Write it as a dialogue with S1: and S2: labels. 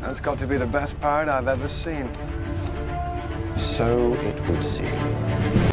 S1: That's got to be the best pirate I've ever seen.
S2: So it would seem.